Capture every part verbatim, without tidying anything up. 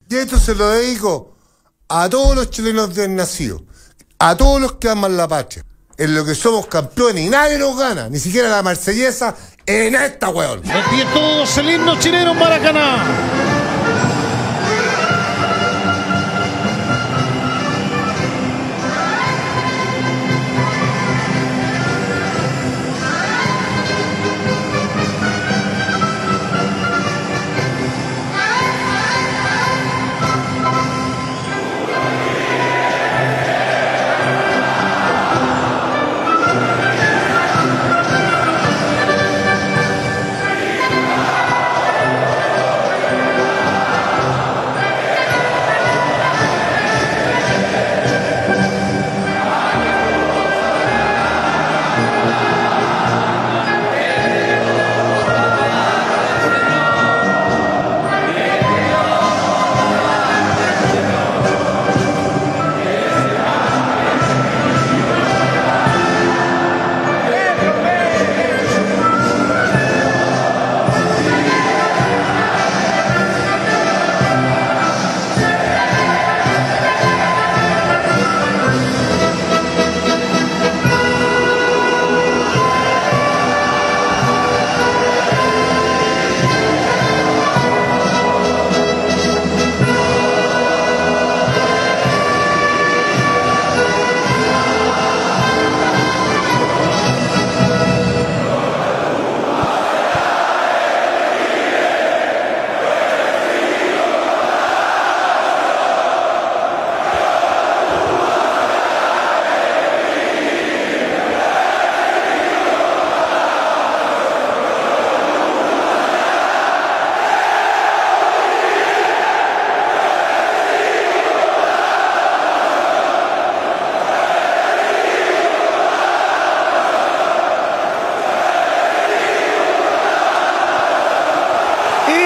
Y esto se lo dedico a todos los chilenos desnacidos, a todos los que aman la patria, en lo que somos campeones y nadie nos gana, ni siquiera la marsellesa en esta, weón. De pie todos, el himno chileno en Maracaná.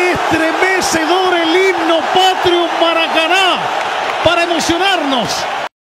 Estremecedor el himno patrio Maracaná para emocionarnos.